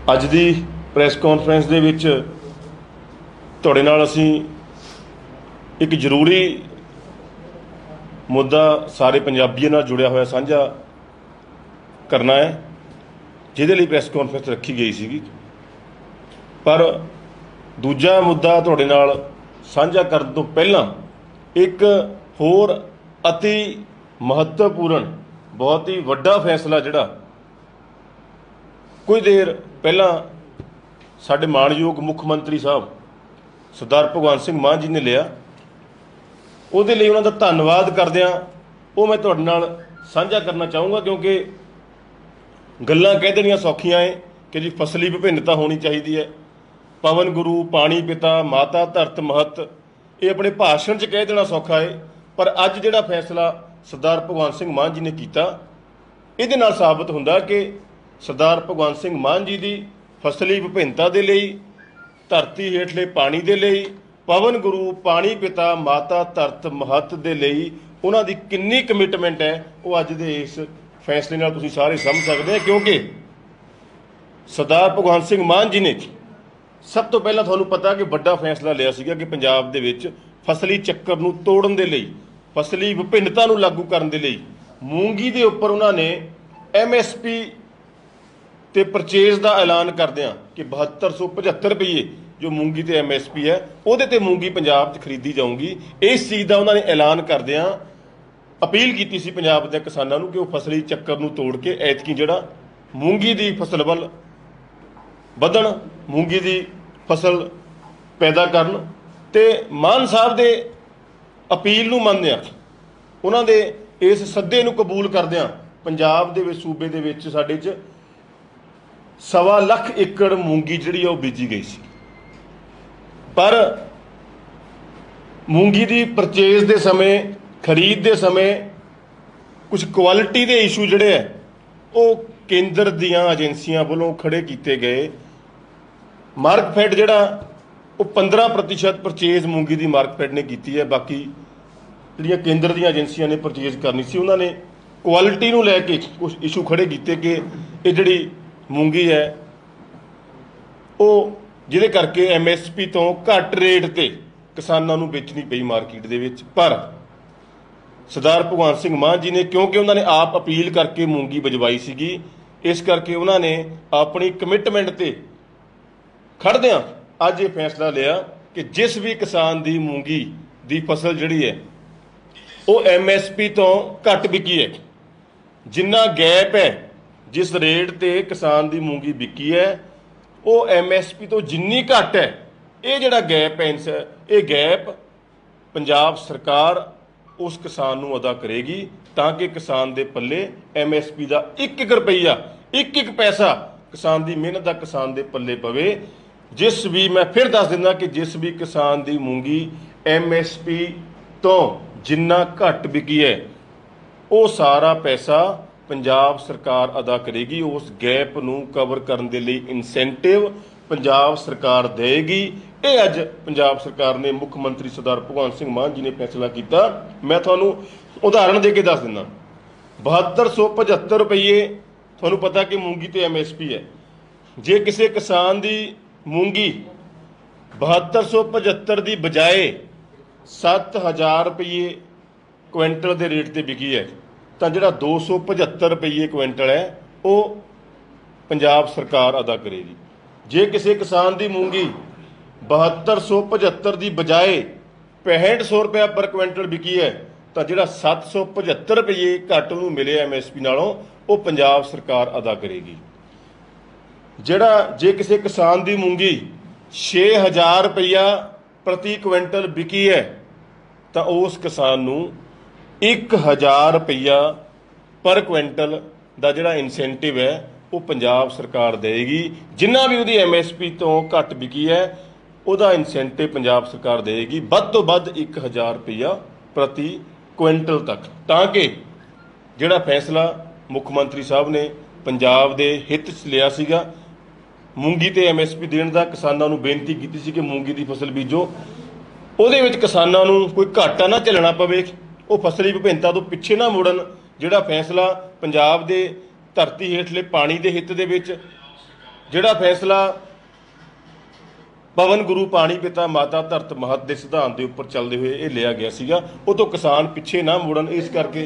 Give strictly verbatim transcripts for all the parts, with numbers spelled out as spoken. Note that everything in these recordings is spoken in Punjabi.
ਅੱਜ ਦੀ ਪ੍ਰੈਸ ਕਾਨਫਰੰਸ ਦੇ ਵਿੱਚ ਤੁਹਾਡੇ ਨਾਲ ਅਸੀਂ ਇੱਕ ਜ਼ਰੂਰੀ ਮੁੱਦਾ ਸਾਰੇ ਪੰਜਾਬੀਆਂ ਨਾਲ ਜੁੜਿਆ ਹੋਇਆ ਸਾਂਝਾ ਕਰਨਾ ਹੈ, ਜਿਹਦੇ ਲਈ ਪ੍ਰੈਸ ਕਾਨਫਰੰਸ ਰੱਖੀ ਗਈ ਸੀਗੀ। ਪਰ ਦੂਜਾ ਮੁੱਦਾ ਤੁਹਾਡੇ ਨਾਲ ਸਾਂਝਾ ਕਰਨ ਤੋਂ ਪਹਿਲਾਂ ਇੱਕ ਹੋਰ ਅਤੀ ਮਹੱਤਵਪੂਰਨ ਬਹੁਤ ਹੀ ਵੱਡਾ ਫੈਸਲਾ ਜਿਹੜਾ कुछ देर पहला साडे माणयोग मुख मंत्री साहब सरदार भगवंत सिंह मान जी ने लिया, उहदे लई उन्हां दा धन्नवाद करदिआं वो मैं तुहाडे नाल साझा करना चाहूँगा, क्योंकि गल्लां कह देणियां सौखियां है कि जी फसली विभिन्नता होनी चाहिए है, पवन गुरु पानी पिता माता धरत महत, ये अपने भाषण च कह देना सौखा है। पर अज जिहड़ा फैसला सरदार भगवंत सिंह मान जी ने कीता, इहदे नाल साबित हुंदा कि सरदार भगवंत सिंह मान जी की फसली विभिन्नता के लिए, धरती हेठले पानी के लिए, पवन गुरु पानी पिता माता धरत महत के लिए उन्हों की कितनी कमिटमेंट है वो अज के इस फैसले नाल तुसीं सारे समझ सकते हैं। क्योंकि सरदार भगवंत सिंह मान जी ने सब तो पहला तुहानूं पता कि बड़ा फैसला लिया सीगा कि पंजाब दे विच फसली चक्कर नूं तोड़न दे लई, फसली विभिन्नता नूं लागू करन दे लई मूंगी दे उपर उन्होंने एम एस पी तो परचेज का ऐलान करदे कि बहत्तर सौ पचहत्तर रुपये जो मूंगी तो एम एस पी है वो मूंगी पंजाब खरीदी जाऊँगी। इस चीज़ का उन्होंने ऐलान करदे अपील की सी पंजाब के किसानों को कि वो फसली चक्कर नूं तोड़ के ऐतकी जिहड़ा मूंगी की फसल वल वधण, मूंगी की फसल पैदा करन। ते मान साहब दे अपील नूं मनदिआं उन्हां दे इस सद्दे नूं कबूल करदिआं पंजाब दे विच सूबे दे विच साडे च सवा लख एकड़ मूंगी जिहड़ी वो बीजी गई सी। पर मूंगी की परचेज के समय, खरीद के समय कुछ क्वालिटी के इशू जिहड़े है वो केंद्र दीआं एजेंसियां वालों खड़े किए गए। मार्कफेड जिहड़ा वो पंद्रह प्रतिशत परचेज मूंगी की मार्कफेड ने की है, बाकी जिहड़ियां केंद्र दीआं एजेंसियां ने परचेज करनी सी उन्होंने क्वालिटी नूं लैके कुछ इशू खड़े किए कि ये जिहड़ी मूंगी है वो जिहदे करके एम एस पी तो घट रेट ते किसानों नूं बेचनी पई मार्केट दे विच। पर सरदार भगवंत सिंह मान जी ने, क्योंकि उन्होंने आप अपील करके मूंगी बजवाई सीगी, इस करके उन्होंने अपनी कमिटमेंट ते खड़दिआं अज ये फैसला लिया कि जिस भी किसान की मूंगी की फसल जिहड़ी है वो एम एस पी तो घट बिकी है, जिन्ना गैप है जिस रेट ते किसान की मूंगी बिकी है वो एम एस पी तो जिन्नी घट है, ये जिहड़ा गैप है ये गैप पंजाब सरकार उस किसान नूं अदा करेगी, ताकि किसान दे पल्ले एम एस पी का एक एक रुपया एक एक पैसा किसान की मेहनत का किसान दे पल्ले पवे। जिस भी मैं फिर दस दिंदा कि जिस भी किसान की मूंगी एम एस पी तो जिन्ना घट बिकी है वो सारा पैसा पंजाब सरकार अदा करेगी। उस गैप नूं कवर करने के लिए इंसेंटिव पंजाब सरकार देगी। ये अज पंजाब सरकार ने मुख मंत्री सरदार भगवंत सिंह मान जी ने फैसला किया। मैं तुहानूं उदाहरण दे के दस दिना, बहत्तर सौ पचहत्तर रुपये तुहानूं पता कि मूंगी तो एम एस पी है। जे किसी किसान की मूंगी बहत्तर सौ पचहत्तर की बजाए सत्त हज़ार रुपये क्विंटल के रेट से बिकी है तो जिहड़ा दो सौ पचहत्तर रुपये क्विंटल है वो पंजाब सरकार अदा करेगी। जे किसी किसान की मूंगी बहत्तर सौ पचहत्तर की बजाए पैंसठ सौ रुपया पर क्विंटल बिकी है तो जिहड़ा सत्त सौ पचहत्तर रुपये घट नूं मिले एम एस पी नालों वो पंजाब सरकार अदा करेगी। जिहड़ा जे किसी किसान की मूंगी छे हज़ार रुपया प्रति क्विंटल बिकी है तो उस किसान नूं एक हज़ार रुपया पर क्विंटल का जिहड़ा इंसेंटिव है वो पंजाब सरकार देगी। जिन्ना भी उहदी एम एस पी तो घट बिकी है उहदा इंसेंटिव पंजाब सरकार देगी, वध तो वध एक हज़ार रुपया प्रति क्विंटल तक, ताकि जिहड़ा फैसला मुख मंत्री साहब ने पंजाब के हित च लिया सीगा मूंगी ते एम एस पी देण दा, किसानों नूं बेनती कीती सी कि मूंगी की फसल बीजो, उहदे विच किसानों नूं कोई घाटा ना झलना पवे, वो फसली विभिन्नता तो पिछे ना मुड़न। जिहड़ा फैसला पंजाब दे धरती हेठले पानी के हित दे विच ਜਿਹੜਾ ਫੈਸਲਾ ਪਵਨ ਗੁਰੂ ਪਾਣੀ ਪਿਤਾ ਮਾਤਾ ਧਰਤ ਮਹਤ ਦੇ ਸਿਧਾਂਤ ਦੇ ਉੱਪਰ ਚੱਲਦੇ ਹੋਏ ਇਹ ਲਿਆ ਗਿਆ ਸੀਗਾ, ਉਹ ਤੋਂ ਕਿਸਾਨ ਪਿੱਛੇ ਨਾ ਮੁੜਨ। ਇਸ ਕਰਕੇ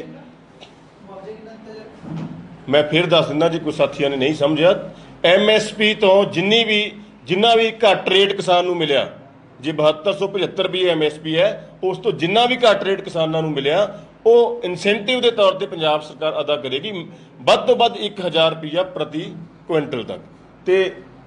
ਮੈਂ ਫਿਰ ਦੱਸ ਦਿੰਦਾ, ਜੇ ਕੋਈ ਸਾਥੀਆਂ ਨੇ ਨਹੀਂ ਸਮਝਿਆ, ਐਮ ਐਸ ਪੀ ਤੋਂ ਜਿੰਨੀ ਵੀ ਜਿੰਨਾ ਵੀ ਘੱਟ ਰੇਟ ਕਿਸਾਨ ਨੂੰ ਮਿਲਿਆ, ਜੇ ਬਹੱਤਰ ਸੌ ਪਝੱਤਰ ਰੁਪਏ ਐਮ ਐਸ ਪੀ ਹੈ, ਉਸ ਤੋਂ ਜਿੰਨਾ ਵੀ ਘੱਟ ਰੇਟ ਕਿਸਾਨਾਂ ਨੂੰ ਮਿਲਿਆ ਉਹ ਇਨਸੈਂਟਿਵ ਦੇ ਤੌਰ ਤੇ ਪੰਜਾਬ ਸਰਕਾਰ ਅਦਾ ਕਰੇਗੀ, ਵੱਧ ਤੋਂ ਵੱਧ ਇੱਕ ਹਜ਼ਾਰ ਰੁਪਈਆ ਪ੍ਰਤੀ ਕੁਇੰਟਲ ਤੱਕ। ਤੇ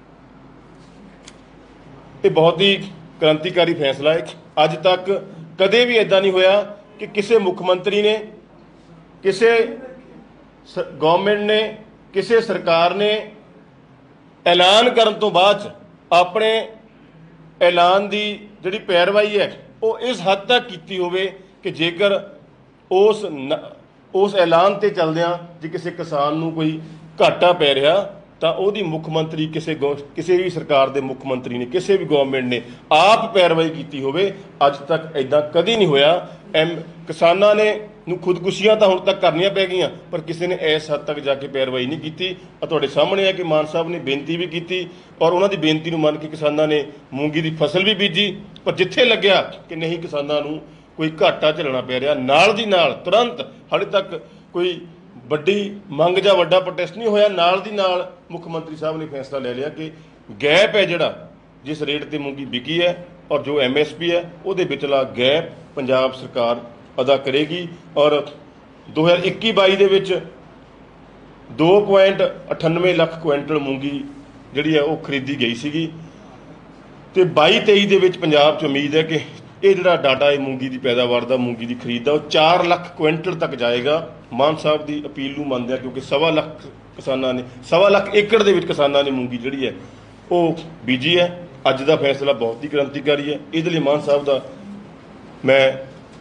ਇਹ ਬਹੁਤ ਹੀ ਕ੍ਰਾਂਤੀਕਾਰੀ ਫੈਸਲਾ ਹੈ। ਅੱਜ ਤੱਕ ਕਦੇ ਵੀ ਇਦਾਂ ਨਹੀਂ ਹੋਇਆ ਕਿ ਕਿਸੇ ਮੁੱਖ ਮੰਤਰੀ ਨੇ, ਕਿਸੇ ਗਵਰਨਮੈਂਟ ਨੇ, ਕਿਸੇ ਸਰਕਾਰ ਨੇ ਐਲਾਨ ਕਰਨ ਤੋਂ ਬਾਅਦ ਆਪਣੇ ਐਲਾਨ ਦੀ ਜਿਹੜੀ ਪੈਰਵਾਈ ਹੈ ਉਹ ਇਸ ਹੱਦ ਤੱਕ ਕੀਤੀ ਹੋਵੇ ਕਿ ਜੇਕਰ ਉਸ ਉਸ ਐਲਾਨ ਤੇ ਚੱਲਦਿਆਂ ਜੇ ਕਿਸੇ ਕਿਸਾਨ ਨੂੰ ਕੋਈ ਘਾਟਾ ਪੈ ਰਿਹਾ ਤਾਂ ਉਹਦੀ ਮੁੱਖ ਮੰਤਰੀ, ਕਿਸੇ ਕਿਸੇ ਵੀ ਸਰਕਾਰ ਦੇ ਮੁੱਖ ਮੰਤਰੀ ਨੇ, ਕਿਸੇ ਵੀ ਗਵਰਨਮੈਂਟ ਨੇ ਆਪ ਪੈਰਵਾਈ ਕੀਤੀ ਹੋਵੇ। ਅੱਜ ਤੱਕ ਇਦਾਂ ਕਦੀ ਨਹੀਂ ਹੋਇਆ। ਐਮ ਕਿਸਾਨਾਂ ਨੇ ਨੂੰ ਖੁਦਕੁਸ਼ੀਆਂ ਤਾਂ ਹੁਣ ਤੱਕ ਕਰਨੀਆਂ ਪੈ ਗਈਆਂ, ਪਰ ਕਿਸੇ ਨੇ ਇਸ ਹੱਦ ਤੱਕ ਜਾ ਕੇ ਪੈਰਵਾਈ ਨਹੀਂ ਕੀਤੀ। ਆ ਤੁਹਾਡੇ ਸਾਹਮਣੇ ਹੈ ਕਿ ਮਾਨ ਸਾਹਿਬ ਨੇ ਬੇਨਤੀ ਵੀ ਕੀਤੀ ਔਰ ਉਹਨਾਂ ਦੀ ਬੇਨਤੀ ਨੂੰ ਮੰਨ ਕੇ ਕਿਸਾਨਾਂ ਨੇ ਮੂੰਗੀ ਦੀ ਫਸਲ ਵੀ ਬੀਜੀ, ਪਰ ਜਿੱਥੇ ਲੱਗਿਆ ਕਿ ਨਹੀਂ ਕਿਸਾਨਾਂ ਨੂੰ ਕੋਈ ਘਾਟਾ ਝੱਲਣਾ ਪੈ ਰਿਹਾ, ਨਾਲ ਦੀ ਨਾਲ ਤੁਰੰਤ, ਹਾਲੇ ਤੱਕ ਕੋਈ ਵੱਡੀ ਮੰਗ ਜਾਂ ਵੱਡਾ ਪ੍ਰੋਟੈਸਟ ਨਹੀਂ ਹੋਇਆ, ਨਾਲ ਦੀ ਨਾਲ ਮੁੱਖ ਮੰਤਰੀ ਸਾਹਿਬ ਨੇ ਫੈਸਲਾ ਲੈ ਲਿਆ ਕਿ ਗੈਪ ਹੈ ਜਿਹੜਾ ਜਿਸ ਰੇਟ ਤੇ ਮੂੰਗੀ ਵਿਕੀ ਹੈ ਔਰ ਜੋ ਐਮ ਐਸ ਪੀ ਹੈ ਉਹਦੇ ਵਿਚਲਾ ਗੈਪ ਪੰਜਾਬ ਸਰਕਾਰ ਅਦਾ ਕਰੇਗੀ। ਔਰ ਦੋ ਹਜ਼ਾਰ ਇੱਕੀ ਬਾਈ ਦੇ ਵਿੱਚ ਦੋ ਪੁਆਇੰਟ ਅਠਾਨਵੇਂ ਲੱਖ ਕੁਇੰਟਲ ਮੂੰਗੀ ਜਿਹੜੀ ਹੈ ਉਹ ਖਰੀਦੀ ਗਈ ਸੀਗੀ, ਤੇ ਬਾਈ ਤੇਈ ਦੇ ਵਿੱਚ ਪੰਜਾਬ 'ਚ ਉਮੀਦ ਹੈ ਕਿ ਇਹ ਜਿਹੜਾ ਡਾਟਾ ਹੈ ਮੂੰਗੀ ਦੀ ਪੈਦਾਵਾਰ ਦਾ, ਮੂੰਗੀ ਦੀ ਖਰੀਦ ਦਾ, ਉਹ ਚਾਰ ਲੱਖ ਕੁਇੰਟਲ ਤੱਕ ਜਾਏਗਾ। ਮਾਨ ਸਾਹਿਬ ਦੀ ਅਪੀਲ ਨੂੰ ਮੰਨਦੇ ਆ, ਕਿਉਂਕਿ ਸਵਾ ਲੱਖ ਕਿਸਾਨਾਂ ਨੇ, ਸਵਾ ਲੱਖ ਏਕੜ ਦੇ ਵਿੱਚ ਕਿਸਾਨਾਂ ਨੇ ਮੂੰਗੀ ਜਿਹੜੀ ਹੈ ਉਹ ਬੀਜੀ ਹੈ। ਅੱਜ ਦਾ ਫੈਸਲਾ ਬਹੁਤ ਹੀ ਕ੍ਰਾਂਤੀਕਾਰੀ ਹੈ। ਇਹਦੇ ਲਈ ਮਾਨ ਸਾਹਿਬ ਦਾ ਮੈਂ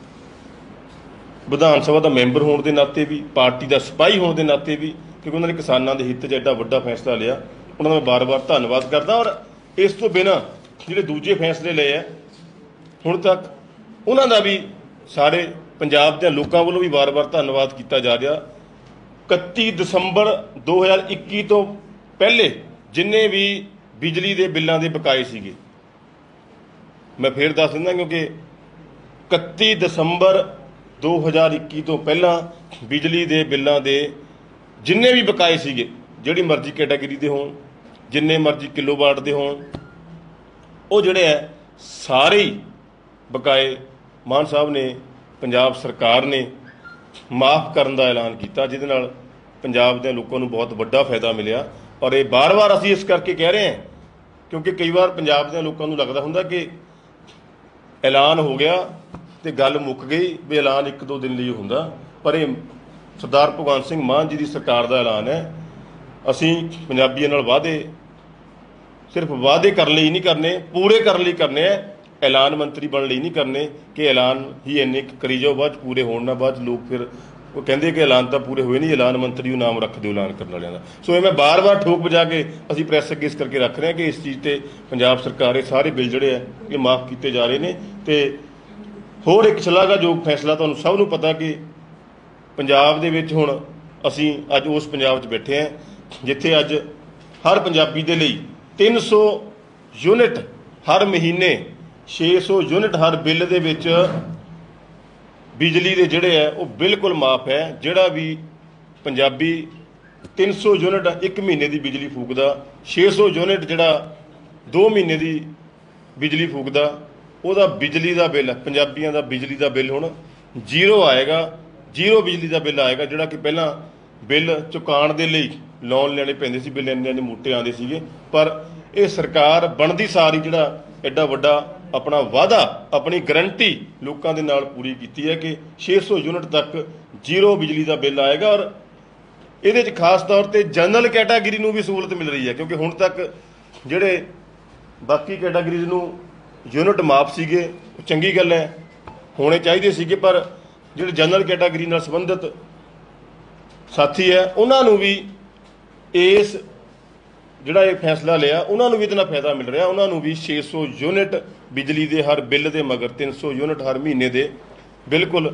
ਵਿਧਾਨ ਸਭਾ ਦਾ ਮੈਂਬਰ ਹੋਣ ਦੇ ਨਾਤੇ ਵੀ, ਪਾਰਟੀ ਦਾ ਸਿਪਾਹੀ ਹੋਣ ਦੇ ਨਾਤੇ ਵੀ, ਕਿਉਂਕਿ ਉਹਨਾਂ ਨੇ ਕਿਸਾਨਾਂ ਦੇ ਹਿੱਤ 'ਚ ਐਡਾ ਵੱਡਾ ਫੈਸਲਾ ਲਿਆ, ਉਹਨਾਂ ਦਾ ਮੈਂ ਬਾਰ-ਬਾਰ ਧੰਨਵਾਦ ਕਰਦਾ। ਔਰ ਇਸ ਤੋਂ ਬਿਨਾਂ ਜਿਹੜੇ ਦੂਜੇ ਫੈਸਲੇ ਲਏ ਆ ਹੁਣ ਤੱਕ, ਉਹਨਾਂ ਦਾ ਵੀ ਸਾਰੇ ਪੰਜਾਬ ਦੇ ਲੋਕਾਂ ਵੱਲੋਂ ਵੀ ਵਾਰ-ਵਾਰ ਧੰਨਵਾਦ ਕੀਤਾ ਜਾ ਰਿਹਾ। ਇਕੱਤੀ ਦਸੰਬਰ ਦੋ ਹਜ਼ਾਰ ਇੱਕੀ ਤੋਂ ਪਹਿਲੇ ਜਿੰਨੇ ਵੀ ਬਿਜਲੀ ਦੇ ਬਿੱਲਾਂ ਦੇ ਬਕਾਏ ਸੀਗੇ, ਮੈਂ ਫੇਰ ਦੱਸ ਦਿੰਦਾ, ਕਿਉਂਕਿ ਇਕੱਤੀ ਦਸੰਬਰ ਦੋ ਹਜ਼ਾਰ ਇੱਕੀ ਤੋਂ ਪਹਿਲਾਂ ਬਿਜਲੀ ਦੇ ਬਿੱਲਾਂ ਦੇ ਜਿੰਨੇ ਵੀ ਬਕਾਏ ਸੀਗੇ, ਜਿਹੜੀ ਮਰਜ਼ੀ ਕੈਟਾਗਰੀ ਦੇ ਹੋਣ, ਜਿੰਨੇ ਮਰਜ਼ੀ ਕਿਲੋਵਾਟ ਦੇ ਹੋਣ, ਉਹ ਜਿਹੜੇ ਹੈ ਸਾਰੇ ਹੀ ਬਕਾਏ ਮਾਨ ਸਾਹਿਬ ਨੇ, ਪੰਜਾਬ ਸਰਕਾਰ ਨੇ ਮਾਫ ਕਰਨ ਦਾ ਐਲਾਨ ਕੀਤਾ, ਜਿਹਦੇ ਨਾਲ ਪੰਜਾਬ ਦੇ ਲੋਕਾਂ ਨੂੰ ਬਹੁਤ ਵੱਡਾ ਫਾਇਦਾ ਮਿਲਿਆ। ਔਰ ਇਹ ਬਾਰ-ਬਾਰ ਅਸੀਂ ਇਸ ਕਰਕੇ ਕਹਿ ਰਹੇ ਹਾਂ ਕਿਉਂਕਿ ਕਈ ਵਾਰ ਪੰਜਾਬ ਦੇ ਲੋਕਾਂ ਨੂੰ ਲੱਗਦਾ ਹੁੰਦਾ ਕਿ ਐਲਾਨ ਹੋ ਗਿਆ ਤੇ ਗੱਲ ਮੁੱਕ ਗਈ, ਵੀ ਐਲਾਨ ਇੱਕ ਦੋ ਦਿਨ ਲਈ ਹੁੰਦਾ, ਪਰ ਇਹ ਸਰਦਾਰ ਭਗਵੰਤ ਸਿੰਘ ਮਾਨ ਜੀ ਦੀ ਸਰਕਾਰ ਦਾ ਐਲਾਨ ਹੈ। ਅਸੀਂ ਪੰਜਾਬੀਆਂ ਨਾਲ ਵਾਅਦੇ ਸਿਰਫ ਵਾਅਦੇ ਕਰਨ ਲਈ ਨਹੀਂ ਕਰਨੇ, ਪੂਰੇ ਕਰਨ ਲਈ ਕਰਨੇ ਹੈ। ਐਲਾਨ ਮੰਤਰੀ ਬਣਨ ਲਈ ਨਹੀਂ ਕਰਨੇ ਕਿ ਐਲਾਨ ਹੀ ਇੰਨੇ ਕਰੀ ਜਾਓ, ਬਾਅਦ ਪੂਰੇ ਹੋਣ ਨਾ, ਬਾਅਦ ਲੋਕ ਫਿਰ ਉਹ ਕਹਿੰਦੇ ਕਿ ਐਲਾਨ ਤਾਂ ਪੂਰੇ ਹੋਏ ਨਹੀਂ, ਐਲਾਨ ਮੰਤਰੀ ਨੂੰ ਨਾਮ ਰੱਖ ਦਿਓ ਐਲਾਨ ਕਰਨ ਵਾਲਿਆਂ ਦਾ। ਸੋ ਇਹ ਮੈਂ ਬਾਰ-ਬਾਰ ਠੋਕ ਵਜਾ ਕੇ ਅਸੀਂ ਪ੍ਰੈਸ ਅੱਗੇ ਇਸ ਕਰਕੇ ਰੱਖ ਰਹੇ ਹਾਂ ਕਿ ਇਸ ਚੀਜ਼ ਤੇ ਪੰਜਾਬ ਸਰਕਾਰ ਇਹ ਸਾਰੇ ਬਿੱਲ ਜਿਹੜੇ ਹੈ ਇਹ ਮਾਫ ਕੀਤੇ ਜਾ ਰਹੇ ਨੇ। ਤੇ ਹੋਰ ਇੱਕ ਸ਼ਲਾਘਾਯੋਗ ਫੈਸਲਾ, ਤੁਹਾਨੂੰ ਸਭ ਨੂੰ ਪਤਾ ਕਿ ਪੰਜਾਬ ਦੇ ਵਿੱਚ ਹੁਣ ਅਸੀਂ ਅੱਜ ਉਸ ਪੰਜਾਬ 'ਚ ਬੈਠੇ ਹਾਂ ਜਿੱਥੇ ਅੱਜ ਹਰ ਪੰਜਾਬੀ ਦੇ ਲਈ ਤਿੰਨ ਸੌ ਯੂਨਿਟ ਹਰ ਮਹੀਨੇ, ਛੇ ਸੌ ਯੂਨਿਟ ਹਰ ਬਿੱਲ ਦੇ ਵਿੱਚ ਬਿਜਲੀ ਦੇ ਜਿਹੜੇ ਹੈ ਉਹ ਬਿਲਕੁਲ ਮਾਫ ਹੈ। ਜਿਹੜਾ ਵੀ ਪੰਜਾਬੀ ਤਿੰਨ ਸੌ ਯੂਨਿਟ ਇੱਕ ਮਹੀਨੇ ਦੀ ਬਿਜਲੀ ਫੂਕਦਾ, ਛੇ ਸੌ ਯੂਨਿਟ ਜਿਹੜਾ ਦੋ ਮਹੀਨੇ ਦੀ ਬਿਜਲੀ ਫੂਕਦਾ, ਉਹਦਾ ਬਿਜਲੀ ਦਾ ਬਿੱਲ, ਪੰਜਾਬੀਆਂ ਦਾ ਬਿਜਲੀ ਦਾ ਬਿੱਲ ਹੁਣ ਜ਼ੀਰੋ ਆਏਗਾ, ਜ਼ੀਰੋ ਬਿਜਲੀ ਦਾ ਬਿੱਲ ਆਏਗਾ। ਜਿਹੜਾ ਕਿ ਪਹਿਲਾਂ ਬਿੱਲ ਚੁਕਾਉਣ ਦੇ ਲਈ ਲੋਨ ਲੈਣੇ ਪੈਂਦੇ ਸੀ, ਬਿੱਲ ਇੰਨੇ ਇੰਨੇ ਮੋਟੇ ਆਉਂਦੇ ਸੀਗੇ, ਪਰ ਇਹ ਸਰਕਾਰ ਬਣਦੀ ਸਾਰੀ ਜਿਹੜਾ ਐਡਾ ਵੱਡਾ ਆਪਣਾ ਵਾਅਦਾ, ਆਪਣੀ ਗਰੰਟੀ ਲੋਕਾਂ ਦੇ ਨਾਲ ਪੂਰੀ ਕੀਤੀ ਹੈ ਕਿ ਛੇ ਸੌ ਯੂਨਿਟ ਤੱਕ ਜ਼ੀਰੋ ਬਿਜਲੀ ਦਾ ਬਿੱਲ ਆਏਗਾ। ਔਰ ਇਹਦੇ 'ਚ ਖਾਸ ਤੌਰ ਤੇ ਜਨਰਲ ਕੈਟਾਗਰੀ ਨੂੰ ਵੀ ਸਹੂਲਤ ਮਿਲ ਰਹੀ ਹੈ, ਕਿਉਂਕਿ ਹੁਣ ਤੱਕ ਜਿਹੜੇ ਬਾਕੀ ਕੈਟਾਗਰੀਜ਼ ਨੂੰ ਯੂਨਿਟ ਮਾਫ ਸੀਗੇ, ਉਹ ਚੰਗੀ ਗੱਲ ਹੈ, ਹੋਣੇ ਚਾਹੀਦੇ ਸੀਗੇ, ਪਰ ਜਿਹੜੇ ਜਨਰਲ ਕੈਟਾਗਰੀ ਨਾਲ ਸੰਬੰਧਿਤ ਸਾਥੀ ਹੈ ਉਹਨਾਂ ਨੂੰ ਵੀ ਇਸ ਜਿਹੜਾ ਇਹ ਫੈਸਲਾ ਲਿਆ ਉਹਨਾਂ ਨੂੰ ਵੀ ਇਹਦੇ ਨਾਲ ਫਾਇਦਾ ਮਿਲ ਰਿਹਾ। ਉਹਨਾਂ ਨੂੰ ਵੀ ਛੇ ਸੌ ਯੂਨਿਟ ਬਿਜਲੀ ਦੇ ਹਰ ਬਿੱਲ ਦੇ ਮਗਰ ਤਿੰਨ ਸੌ ਯੂਨਿਟ ਹਰ ਮਹੀਨੇ ਦੇ ਬਿਲਕੁਲ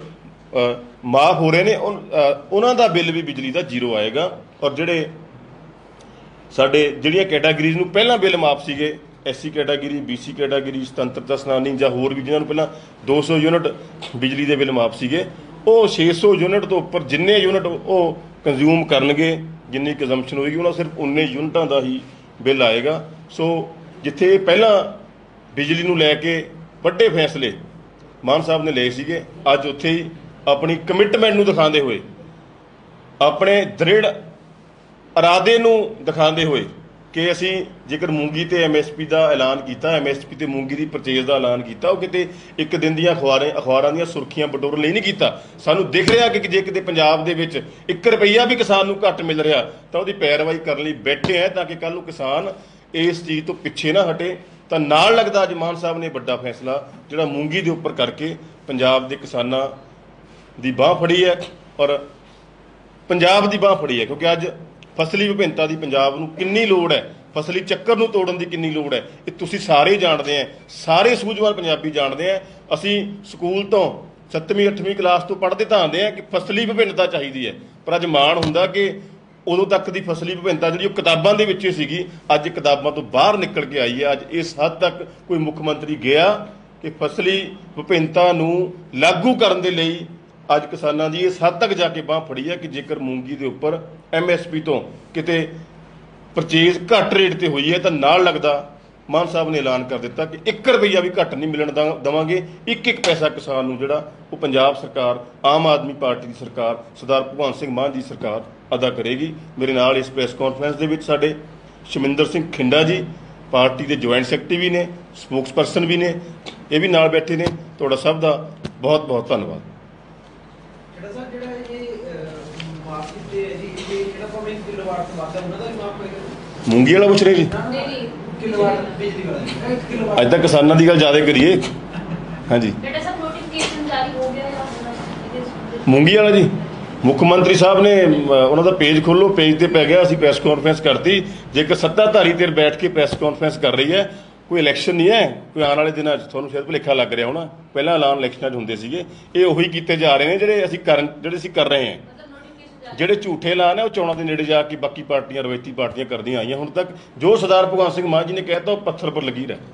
ਮਾਫ ਹੋ ਰਹੇ ਨੇ। ਉਹਨਾਂ ਦਾ ਬਿੱਲ ਵੀ ਬਿਜਲੀ ਦਾ ਜ਼ੀਰੋ ਆਏਗਾ। ਔਰ ਜਿਹੜੇ ਸਾਡੇ ਜਿਹੜੀਆਂ ਕੈਟਾਗਰੀਜ਼ ਨੂੰ ਪਹਿਲਾਂ ਬਿੱਲ ਮਾਫ ਸੀਗੇ, ਐਸਸੀ ਕੈਟਾਗਰੀ, ਬੀਸੀ ਕੈਟਾਗਰੀ, ਸੁਤੰਤਰਤਾ ਸੈਨਾਨੀ ਜਾਂ ਹੋਰ ਵੀ ਜਿਨ੍ਹਾਂ ਨੂੰ ਪਹਿਲਾਂ ਦੋ ਸੌ ਯੂਨਿਟ ਬਿਜਲੀ ਦੇ ਬਿੱਲ ਮਾਫ ਸੀਗੇ, ਉਹ ਛੇ ਸੌ ਯੂਨਿਟ ਤੋਂ ਉੱਪਰ ਜਿੰਨੇ ਯੂਨਿਟ ਉਹ ਕੰਜ਼ਿਊਮ ਕਰਨਗੇ, ਜਿੰਨੀ ਕੰਜ਼ੰਪਸ਼ਨ ਹੋਏਗੀ, ਉਹਨਾਂ ਸਿਰਫ ਉਨੇ ਯੂਨਿਟਾਂ ਦਾ ਹੀ ਬਿੱਲ ਆਏਗਾ। ਸੋ ਜਿੱਥੇ ਪਹਿਲਾਂ ਬਿਜਲੀ ਨੂੰ ਲੈ ਕੇ ਵੱਡੇ ਫੈਸਲੇ ਮਾਨ ਸਾਹਿਬ ਨੇ ਲਏ ਸੀਗੇ, ਅੱਜ ਉੱਥੇ ਹੀ ਆਪਣੀ ਕਮਿਟਮੈਂਟ ਨੂੰ ਦਿਖਾਉਂਦੇ ਹੋਏ, ਆਪਣੇ ਦ੍ਰਿੜ ਇਰਾਦੇ ਨੂੰ ਦਿਖਾਉਂਦੇ ਹੋਏ ਕਿ ਅਸੀਂ ਜੇਕਰ ਮੂੰਗੀ ਤੇ ਐਮਐਸਪੀ ਦਾ ਐਲਾਨ ਕੀਤਾ, ਐਮਐਸਪੀ ਤੇ ਮੂੰਗੀ ਦੀ ਪਰਚੇਜ਼ ਦਾ ਐਲਾਨ ਕੀਤਾ, ਉਹ ਕਿਤੇ ਇੱਕ ਦਿਨ ਦੀਆਂ ਅਖਬਾਰਾਂ ਅਖਬਾਰਾਂ ਦੀਆਂ ਸੁਰਖੀਆਂ ਬਟੋਰਨ ਲਈ ਨਹੀਂ ਕੀਤਾ। ਸਾਨੂੰ ਦਿਖ ਰਿਹਾ ਕਿ ਜੇ ਕਿਤੇ ਪੰਜਾਬ ਦੇ ਵਿੱਚ ਇੱਕ ਰੁਪਈਆ ਵੀ ਕਿਸਾਨ ਨੂੰ ਘੱਟ ਮਿਲ ਰਿਹਾ ਤਾਂ ਉਹਦੀ ਪੈਰਵਾਈ ਕਰਨ ਲਈ ਬੈਠੇ ਹੈ, ਤਾਂ ਕਿ ਕੱਲ੍ਹ ਨੂੰ ਕਿਸਾਨ ਇਸ ਚੀਜ਼ ਤੋਂ ਪਿੱਛੇ ਨਾ ਹਟੇ। ਤਾਂ ਨਾਲ ਲੱਗਦਾ ਅੱਜ ਮਾਨ ਸਾਹਿਬ ਨੇ ਵੱਡਾ ਫੈਸਲਾ ਜਿਹੜਾ ਮੂੰਗੀ ਦੇ ਉੱਪਰ ਕਰਕੇ ਪੰਜਾਬ ਦੇ ਕਿਸਾਨਾਂ ਦੀ ਬਾਂਹ ਫੜੀ ਹੈ ਔਰ ਪੰਜਾਬ ਦੀ ਬਾਂਹ ਫੜੀ ਹੈ, ਕਿਉਂਕਿ ਅੱਜ ਫਸਲੀ ਵਿਭਿੰਨਤਾ ਦੀ ਪੰਜਾਬ ਨੂੰ ਕਿੰਨੀ ਲੋੜ ਹੈ, ਫਸਲੀ ਚੱਕਰ ਨੂੰ ਤੋੜਨ ਦੀ ਕਿੰਨੀ ਲੋੜ ਹੈ, ਇਹ ਤੁਸੀਂ ਸਾਰੇ ਜਾਣਦੇ ਆ, ਸਾਰੇ ਸੂਝਵਾਨ ਪੰਜਾਬੀ ਜਾਣਦੇ ਆ। ਅਸੀਂ ਸਕੂਲ ਤੋਂ ਸੱਤਵੀਂ ਅੱਠਵੀਂ ਕਲਾਸ ਤੋਂ ਪੜ੍ਹਦੇ ਤਾਂ ਆਉਂਦੇ ਆ ਕਿ ਫਸਲੀ ਵਿਭਿੰਨਤਾ ਚਾਹੀਦੀ ਹੈ, ਪਰ ਅੱਜ ਮਾਣ ਹੁੰਦਾ ਕਿ ਉਦੋਂ ਤੱਕ ਦੀ ਫਸਲੀ ਵਿਭਿੰਨਤਾ ਜਿਹੜੀ ਉਹ ਕਿਤਾਬਾਂ ਦੇ ਵਿੱਚ ਸੀਗੀ, ਅੱਜ ਕਿਤਾਬਾਂ ਤੋਂ ਬਾਹਰ ਨਿਕਲ ਕੇ ਆਈ ਹੈ। ਅੱਜ ਇਸ ਹੱਦ ਤੱਕ ਕੋਈ ਮੁੱਖ ਮੰਤਰੀ ਗਿਆ ਕਿ ਫਸਲੀ ਵਿਭਿੰਨਤਾ ਨੂੰ ਲਾਗੂ ਕਰਨ ਦੇ ਲਈ ਅੱਜ ਕਿਸਾਨਾਂ ਦੀ ਇਸ ਹੱਦ ਤੱਕ ਜਾ ਕੇ ਬਾਂਹ ਫੜੀ ਹੈ ਕਿ ਜੇਕਰ ਮੂੰਗੀ ਦੇ ਉੱਪਰ ਐਮਐਸਪੀ ਤੋਂ ਕਿਤੇ ਪਰਚੇਜ਼ ਘੱਟ ਰੇਟ ਤੇ ਹੋਈ ਹੈ ਤਾਂ ਨਾਲ ਲੱਗਦਾ ਮਾਨ ਸਾਹਿਬ ਨੇ ਐਲਾਨ ਕਰ ਦਿੱਤਾ ਕਿ ਇੱਕ ਰੁਪਈਆ ਵੀ ਘੱਟ ਨਹੀਂ ਮਿਲਣ ਦੇਵਾਂਗੇ। ਇੱਕ ਇੱਕ ਪੈਸਾ ਕਿਸਾਨ ਨੂੰ ਜਿਹੜਾ ਉਹ ਪੰਜਾਬ ਸਰਕਾਰ, ਆਮ ਆਦਮੀ ਪਾਰਟੀ ਦੀ ਸਰਕਾਰ, ਸਰਦਾਰ ਭਗਵੰਤ ਸਿੰਘ ਮਾਨ ਦੀ ਸਰਕਾਰ ਅਦਾ ਕਰੇਗੀ। ਮੇਰੇ ਨਾਲ ਇਸ ਪ੍ਰੈਸ ਕਾਨਫਰੰਸ ਦੇ ਵਿੱਚ ਸਾਡੇ ਸ਼ਮਿੰਦਰ ਸਿੰਘ ਖਿੰਡਾ ਜੀ ਪਾਰਟੀ ਦੇ ਜੁਆਇੰਟ ਸੈਕਟਰੀ ਵੀ ਨੇ, ਸਪੋਕਸ ਪਰਸਨ ਵੀ ਨੇ, ਇਹ ਵੀ ਨਾਲ ਬੈਠੇ ਨੇ। ਤੁਹਾਡਾ ਸਭ ਦਾ ਬਹੁਤ ਬਹੁਤ ਧੰਨਵਾਦ। ਮੂੰਗੀ ਵਾਲਾ ਪੁੱਛ ਰਹੇ ਜੀ, ਅੱਜ ਤੱਕ ਕਿਸਾਨਾਂ ਦੀ ਗੱਲ ਜ਼ਿਆਦਾ ਕਰੀਏ। ਹਾਂਜੀ, ਮੂੰਗੀ ਵਾਲਾ ਜੀ, ਮੁੱਖ ਮੰਤਰੀ ਸਾਹਿਬ ਨੇ ਉਹਨਾਂ ਦਾ ਪੇਜ ਖੋਲੋ, ਪੇਜ ਤੇ ਪੈ ਗਿਆ, ਅਸੀਂ ਪ੍ਰੈਸ ਕਾਨਫਰੰਸ ਕਰਤੀ। ਜੇਕਰ ਸੱਤਾਧਾਰੀ ਧਿਰ ਬੈਠ ਕੇ ਪ੍ਰੈਸ ਕਾਨਫਰੰਸ ਕਰ ਰਹੀ ਹੈ, ਕੋਈ ਇਲੈਕਸ਼ਨ ਨਹੀਂ ਹੈ, ਕੋਈ ਆਉਣ ਵਾਲੇ ਦਿਨਾਂ 'ਚ ਤੁਹਾਨੂੰ ਸ਼ਾਇਦ ਭੁਲੇਖਾ ਲੱਗ ਰਿਹਾ ਹੋਣਾ, ਪਹਿਲਾਂ ਐਲਾਨ ਇਲੈਕਸ਼ਨਾਂ 'ਚ ਹੁੰਦੇ ਸੀਗੇ, ਇਹ ਉਹੀ ਕੀਤੇ ਜਾ ਰਹੇ ਨੇ ਜਿਹੜੇ ਅਸੀਂ ਕਰਨ ਜਿਹੜੇ ਅਸੀਂ ਕਰ ਰਹੇ ਹਾਂ। ਜਿਹੜੇ ਝੂਠੇ ਐਲਾਨ ਹੈ ਉਹ ਚੋਣਾਂ ਦੇ ਨੇੜੇ ਜਾ ਕੇ ਬਾਕੀ ਪਾਰਟੀਆਂ, ਰਵਾਇਤੀ ਪਾਰਟੀਆਂ ਕਰਦੀਆਂ ਆਈਆਂ ਹੁਣ ਤੱਕ। ਜੋ ਸਰਦਾਰ ਭਗਵੰਤ ਸਿੰਘ ਮਾਨ ਜੀ ਨੇ ਕਹਿਤਾ ਉਹ ਪੱਥਰ ਪਰ ਲੱਗੀ ਰਹਿ।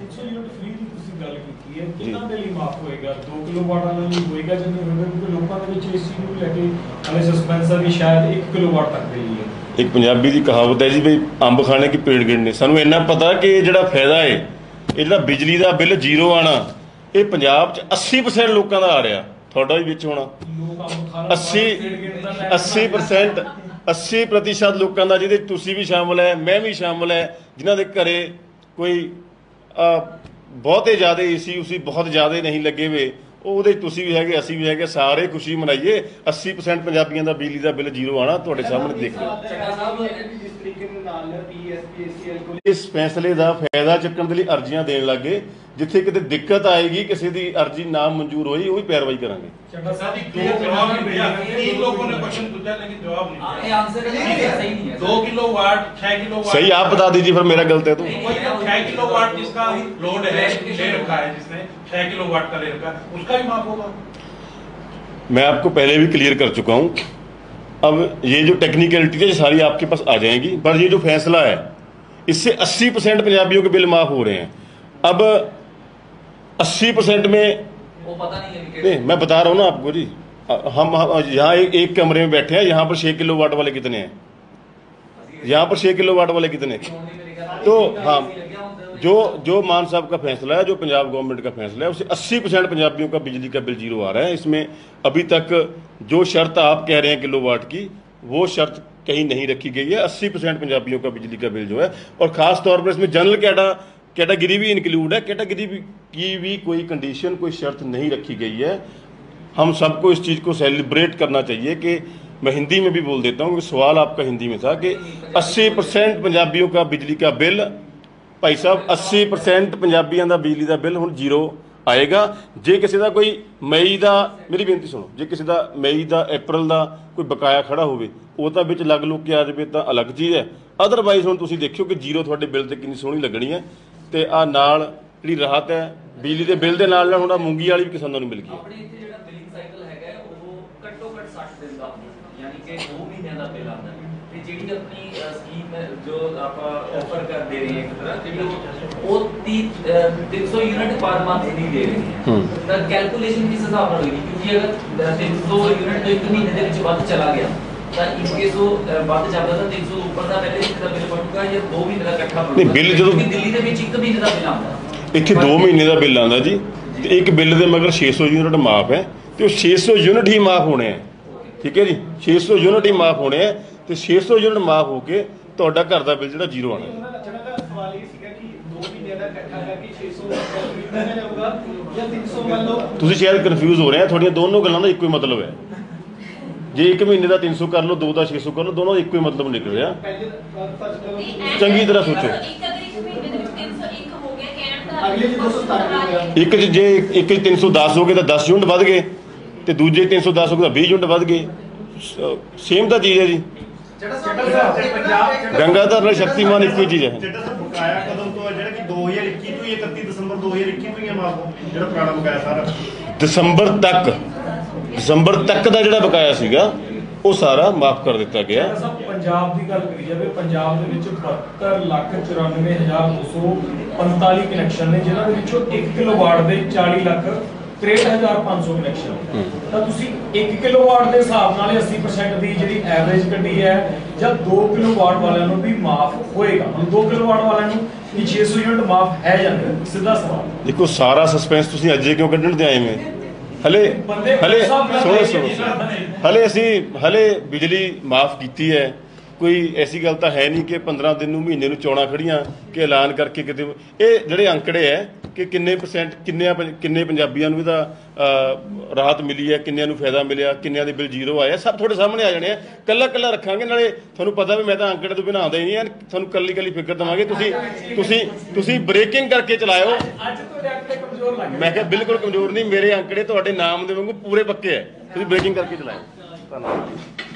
ਕਿੰਨਾ ਦੇ ਲਈ ਮਾਫ ਹੋਏਗਾ? ਦੋ ਕਿਲੋ ਵਾਟ ਵਾਲਾ ਲਈ ਹੋਏਗਾ ਜਾਂ ਨਹੀਂ ਹੋਏਗਾ? ਕਿਉਂਕਿ ਲੋਕਾਂ ਦੇ ਵਿੱਚ ਇਸ ਚੀਜ਼ ਨੂੰ ਲੈ ਕੇ ਹਲੇ ਸਸਪੈਂਸ ਆ ਵੀ ਸ਼ਾਇਦ ਇੱਕ ਕਿਲੋ ਵਾਟ ਤੱਕ ਦੇ ਲਈ ਹੈ। ਇੱਕ ਪੰਜਾਬੀ ਦੀ ਕਹਾਵਤ ਹੈ ਜੀ ਵੀ ਅੰਬ ਖਾਣੇ ਕੀ ਪੇੜ ਗਿਣਨੇ। ਸਾਨੂੰ ਇੰਨਾ ਪਤਾ ਕਿ ਇਹ ਜਿਹੜਾ ਫਾਇਦਾ ਹੈ, ਇਹ ਜਿਹੜਾ ਬਿਜਲੀ ਦਾ ਬਿੱਲ ਜ਼ੀਰੋ ਆਣਾ, ਇਹ ਪੰਜਾਬ 'ਚ ਅੱਸੀ ਪਰਸੈਂਟ ਲੋਕਾਂ ਦਾ ਆ ਰਿਹਾ, ਤੁਹਾਡਾ ਵੀ ਵਿੱਚ ਹੋਣਾ। ਅੱਸੀ ਅੱਸੀ ਪਰਸੈਂਟ ਅੱਸੀ ਪ੍ਰਤੀਸ਼ਤ ਲੋਕਾਂ ਦਾ, ਜਿਹਦੇ ਤੁਸੀਂ ਵੀ ਸ਼ਾਮਲ ਹੈ, ਮੈਂ ਵੀ ਸ਼ਾਮਲ ਹੈ, ਜਿਨ੍ਹਾਂ ਦੇ ਘਰੇ ਕੋਈ ਬਹੁਤੇ ਜ਼ਿਆਦਾ ਏ ਸੀ ਉਸੀ ਬਹੁਤ ਜ਼ਿਆਦਾ ਨਹੀਂ ਲੱਗੇ ਹੋਏ, ਉਹਦੇ ਤੁਸੀਂ ਵੀ ਹੈਗੇ, ਅਸੀਂ ਵੀ ਹੈਗੇ, ਸਾਰੇ ਖੁਸ਼ੀ ਮਨਾਈਏ। ਅੱਸੀ ਪਰਸੈਂਟ ਪੰਜਾਬੀਆਂ ਦਾ ਬਿਜਲੀ ਦਾ ਬਿੱਲ ਜ਼ੀਰੋ ਆਣਾ ਤੁਹਾਡੇ ਸਾਹਮਣੇ ਦੇਖ ਲਓ। ਇਸ ਫੈਸਲੇ ਦਾ ਫਾਇਦਾ ਚੱਕਣ ਦੇ ਲਈ ਅਰਜ਼ੀਆਂ ਦੇਣ ਲੱਗੇ, ਜਿੱਥੇ ਕਿਤੇ ਦਿੱਕਤ ਆਏਗੀ, ਕਿਸੇ ਦੀ ਅਰਜ਼ੀ ਨਾ ਮਨਜ਼ੂਰ ਹੋਈ, ਉਹ ਵੀ ਪੈਰਵਾਈ ਕਰਾਂਗੇ। सही आप बता दीजिए फिर, मेरा गलत है तो। छह किलो वाट जिसका लोड है, ले रखा है, जिसने छह किलो वाट का ले रखा है, उसका भी माफ होगा। मैं आपको पहले भी क्लियर कर चुका हूँ। अब ये जो टेक्निकलिटी है सारी आपके पास आ जाएंगी, पर ये जो फैसला है इससे अस्सी परसेंट पंजाबियों के बिल माफ हो रहे हैं। अब अस्सी परसेंट में वो पता नहीं है, नहीं मैं बता रहा हूँ ना आपको जी। हम यहाँ एक, एक कमरे में बैठे हैं, यहाँ पर छः किलो वाट वाले कितने हैं, यहाँ पर छः किलो वाट वाले कितने। तो हाँ, जो जो मान साहब का फैसला है, जो पंजाब गवर्नमेंट का फैसला है, उससे अस्सी परसेंट पंजाबियों का बिजली का बिल जीरो आ रहा है। इसमें अभी तक जो शर्त आप कह रहे हैं किलो वाट की, वो शर्त कहीं नहीं रखी गई है। अस्सी परसेंट पंजाबियों का बिजली का बिल जो है, और ख़ास तौर पर इसमें जनरल कैटा कैटेगरी भी इंक्लूड है। कैटेगरी की भी कोई कंडीशन, कोई शर्त नहीं रखी गई है। हम सबको इस चीज़ को सेलिब्रेट करना चाहिए कि मैं हिंदी में भी बोल देता हूँ, सवाल आपका हिंदी में था कि अस्सी परसेंट पंजाबियों का बिजली का बिल, भाई साहब अस्सी परसेंट पंजाबियों का बिजली का बिल हुण जीरो आएगा। जे किसी का कोई मई का, मेरी बेनती सुनो, जे किसी का मई का अप्रैल का कोई बकाया खड़ा होवे, वो तो विच लग लुग के आ जाए तो अलग चीज़ है। अदरवाइज हुण तुसीं देखियो कि जीरो तुहाडे बिल ते कितनी सोहनी लगनी है। तो आ नाल जिहड़ी राहत है बिजली के बिल के नाल हुण मूंगी वाली भी किसानों नूं मिल गई। यानी कि दो महीने का बिल आता है, ਜਿਹੜੀ ਆਪਣੀ ਸਕੀਮ जो आप ऑफर कर दे रही है एक तरह ਜਿਹੜੀ ਉਹ तीन सौ यूनिट पर मंथ नहीं दे रही है ਤਾਂ ਕੈਲਕੂਲੇਸ਼ਨ ਕਿਸ ਹਿਸਾਬ ਨਾਲ ਹੋਏਗੀ ਕਿਉਂਕਿ ਅਗਰ तीन सौ यूनिट ਤੋਂ ਇੱਕ ਮਹੀਨੇ ਦੇ ਵਿੱਚ ਵੱਧ ਚਲਾ ਗਿਆ ਤਾਂ ਇਨ ਕੇਸ ਉਹ ਵੱਧ ਜਾਂਦਾ ਤਾਂ तीन सौ ਉੱਪਰ ਦਾ ਪਹਿਲੇ ਇੱਕ ਦਾ ਬਿੱਲ ਬਣੂਗਾ ਜਾਂ ਦੋ ਮਹੀਨੇ ਦਾ ਇਕੱਠਾ ਬਣੂਗਾ ਨਹੀਂ ਬਿੱਲ ਜਦੋਂ ਦਿੱਲੀ ਦੇ ਵਿੱਚ ਇੱਕ ਮਹੀਨੇ ਦਾ ਬਿੱਲ ਆਉਂਦਾ ਇੱਥੇ ਦੋ ਮਹੀਨੇ ਦਾ ਬਿੱਲ ਆਉਂਦਾ ਜੀ ਤੇ ਇੱਕ ਬਿੱਲ ਦੇ ਮਗਰ छे सौ ਯੂਨਿਟ ਮਾਫ ਹੈ ਤੇ ਉਹ छे सौ ਯੂਨਿਟ ਹੀ ਮਾਫ ਹੋਣੇ ਹੈ ਠੀਕ ਹੈ ਜੀ छे सौ ਯੂਨਿਟ ਹੀ ਮਾਫ ਹੋਣੇ ਹੈ ਤੇ छे सौ ਯੂਨਿਟ ਮਾਫ ਹੋ ਕੇ ਤੁਹਾਡਾ ਘਰ ਦਾ ਬਿੱਲ ਜਿਹੜਾ ਜ਼ੀਰੋ ਆਣਾ ਸਵਾਲ ਇਹ ਸੀਗਾ ਕਿ ਦੋ ਮਹੀਨੇ ਦਾ ਇਕੱਠਾ ਕਰਕੇ छे सौ ਖਰੀਦਣਾ ਜਾਊਗਾ ਜਾਂ तीन सौ ਮੰਨ ਲਓ ਤੁਸੀਂ ਸ਼ਾਇਦ ਕਨਫਿਊਜ਼ ਹੋ ਰਹੇ ਆ ਤੁਹਾਡੀਆਂ ਦੋਨੋਂ ਗੱਲਾਂ ਦਾ ਇੱਕੋ ਹੀ ਮਤਲਬ ਹੈ ਜੇ ਇੱਕ ਮਹੀਨੇ ਦਾ तीन सौ ਕਰ ਲਓ ਦੋ ਦਾ छे सौ ਕਰ ਲਓ ਦੋਨੋਂ ਇੱਕੋ ਹੀ ਮਤਲਬ ਨਿਕਲ ਰਿਹਾ ਚੰਗੀ ਤਰ੍ਹਾਂ ਸੋਚੋ ਅਗਲੇ ਜੀ दो सौ सतानवे ਇੱਕ 'ਚ ਜੇ ਇੱਕ 'ਚ तीन सौ दस ਹੋ ਗਏ ਤਾਂ दस ਯੂਨਿਟ ਵੱਧ ਗਏ ਤੇ ਦੂਜੇ तीन सौ दस ਹੋ ਗਏ ਤਾਂ बीस ਯੂਨਿਟ ਵੱਧ ਗਏ ਸੇਮ ਤਾਂ ਚੀਜ਼ ਹੈ ਜੀ ਗੰਗਾਧਰ ਨਾਲ ਸ਼ਕਤੀਮਾਨ ਇੱਕੋ ਹੀ ਚੀਜ਼ ਹੈ ਜਿਹੜਾ ਸਰ ਬਕਾਇਆ ਕਦੋਂ ਤੋਂ ਹੈ ਜਿਹੜਾ ਕਿ दो हज़ार इक्कीस ਤੋਂ ਹੀ इकतीस ਦਸੰਬਰ दो हज़ार इक्कीस ਤੋਂ ਹੀ ਹੈ ਮਾਫ ਜਿਹੜਾ ਪੁਰਾਣਾ ਬਕਾਇਆ ਸਾਰਾ ਦਸੰਬਰ ਤੱਕ ਦਸੰਬਰ ਤੱਕ ਦਾ ਜਿਹੜਾ ਬਕਾਇਆ ਸੀਗਾ ਉਹ ਸਾਰਾ ਮਾਫ ਕਰ ਦਿੱਤਾ ਗਿਆ ਸਭ ਪੰਜਾਬ ਦੀ ਗੱਲ ਕਰੀ ਜਾਵੇ ਪੰਜਾਬ ਦੇ ਵਿੱਚ ਬਹੱਤਰ ਲੱਖ ਚੁਰਾਨਵੇਂ ਹਜ਼ਾਰ ਦੋ ਸੌ ਪੰਤਾਲੀ ਕਨੈਕਸ਼ਨ ਨੇ ਜਿਨ੍ਹਾਂ ਦੇ ਵਿੱਚੋਂ ਇੱਕ ਕਿਲੋਵਾਟ ਦੇ ਚਾਲੀ ਲੱਖ ਤਰੇਹਠ ਹਜ਼ਾਰ ਪੰਜ ਸੌ ਕਨੈਕਸ਼ਨ ਤਾਂ ਤੁਸੀਂ ਇੱਕ ਕਿਲੋਵਾਟ ਦੇ ਹਿਸਾਬ ਨਾਲ अस्सी परसेंट ਦੀ ਜਿਹੜੀ ਐਵਰੇਜ ਕੱਢੀ ਹੈ ਜਾਂ ਦੋ ਕਿਲੋਵਾਟ ਵਾਲਿਆਂ ਨੂੰ ਵੀ ਮਾਫ ਹੋਏਗਾ ਹੁਣ ਦੋ ਕਿਲੋਵਾਟ ਵਾਲਿਆਂ ਨੂੰ ਇਹ छे सौ ਯੂਨਿਟ ਮਾਫ ਹੈ ਜਾਂ ਨਹੀਂ ਸਿੱਧਾ ਸਵਾਲ ਦੇਖੋ ਸਾਰਾ ਸਸਪੈਂਸ ਤੁਸੀਂ ਅੱਜੇ ਕਿਉਂ ਕੱਢਣ ਤੇ ਆਏ ਹੋ ਹਲੇ ਹਲੇ ਸੁਣੋ ਸੁਣੋ ਹਲੇ ਅਸੀਂ ਹਲੇ ਬਿਜਲੀ ਮਾਫ ਕੀਤੀ ਹੈ ਕੋਈ ਐਸੀ ਗੱਲ ਤਾਂ ਹੈ ਨਹੀਂ ਕਿ पंद्रह ਦਿਨ ਨੂੰ ਮਹੀਨੇ ਨੂੰ ਚੋਣਾਂ ਖੜੀਆਂ ਕਿ ਐਲਾਨ ਕਰਕੇ ਕਿਤੇ ਇਹ ਜਿਹੜੇ ਅੰਕੜੇ ਹੈ ਕਿ ਕਿੰਨੇ ਪਰਸੈਂਟ ਕਿੰਨੇ ਕਿੰਨੇ ਪੰਜਾਬੀਆਂ ਨੂੰ ਇਹਦਾ ਰਾਹਤ ਮਿਲੀ ਹੈ ਕਿੰਨਿਆਂ ਨੂੰ ਫਾਇਦਾ ਮਿਲਿਆ ਕਿੰਨਿਆਂ ਦੇ ਬਿੱਲ ਜ਼ੀਰੋ ਆਇਆ ਸਭ ਤੁਹਾਡੇ ਸਾਹਮਣੇ ਆ ਜਾਣੇ ਆ ਕੱਲਾ ਕੱਲਾ ਰੱਖਾਂਗੇ ਨਾਲੇ ਤੁਹਾਨੂੰ ਪਤਾ ਵੀ ਮੈਂ ਤਾਂ ਅੰਕੜੇ ਤੋਂ ਬਿਨਾਂ ਆਉਂਦਾ ਹੀ ਨਹੀਂ ਯਾਰ ਤੁਹਾਨੂੰ ਕੱਲੀ ਕੱਲੀ ਫਿਕਰ ਦੇਵਾਂਗੇ ਤੁਸੀਂ ਤੁਸੀਂ ਤੁਸੀਂ ਬ੍ਰੇਕਿੰਗ ਕਰਕੇ ਚਲਾਇਓ ਅੱਜ ਤੁਹਾਡੇ ਅੰਕੜੇ ਕਮਜ਼ੋਰ ਲੱਗ ਮੈਂ ਕਿਹਾ ਬਿਲਕੁਲ ਕਮਜ਼ੋਰ ਨਹੀਂ ਮੇਰੇ ਅੰਕੜੇ ਤੁਹਾਡੇ ਨਾਮ ਦੇ ਵਾਂਗੂ ਪੂਰੇ ਪੱਕੇ ਹੈ ਤੁਸੀਂ ਬ੍ਰੇਕਿੰਗ ਕਰਕੇ ਚਲਾਇਓ ਧੰਨਵਾਦ